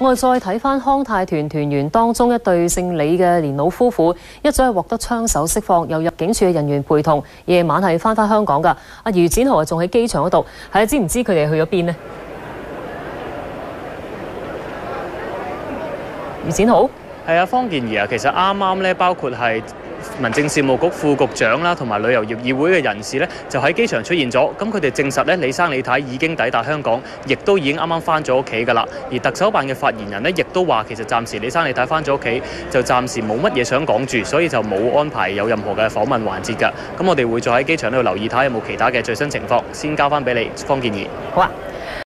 我哋再睇翻康泰團團員當中一對姓李嘅年老夫婦，一早係獲得槍手釋放，由入境處嘅人員陪同，夜晚係翻香港㗎。阿余展豪仲喺機場嗰度，知唔知佢哋去咗邊呢？余展豪係啊，方健儀啊，其實啱啱咧，包括係民政事務局副局長啦，同埋旅遊業議會嘅人士咧，就喺機場出現咗。咁佢哋證實咧，李生李太已經抵達香港，亦都已經啱啱翻咗屋企㗎啦。而特首辦嘅發言人咧，亦都話其實暫時李生李太翻咗屋企，就暫時冇乜嘢想講住，所以就冇安排有任何嘅訪問環節㗎。咁我哋會再喺機場度留意睇有冇其他嘅最新情況，先交翻俾你，方健儀。 好啊。